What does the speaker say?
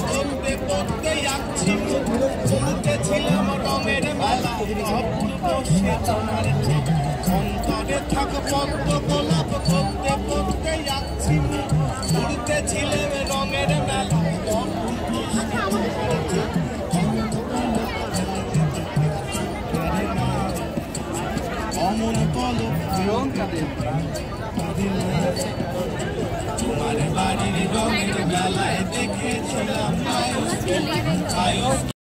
পড়তে পড়তে যাচ্ছি ঘুরতেছিলাম রঙের মেলা অপূর্ব সে তোমার অন্তরে থাক পদ্ম গোলাপ পড়তে পড়তে যাচ্ছি ঘুরতেছিলাম রঙের মেলা অমন পলক তোমার বাড়ির রঙের মেলায় দেখেছিলাম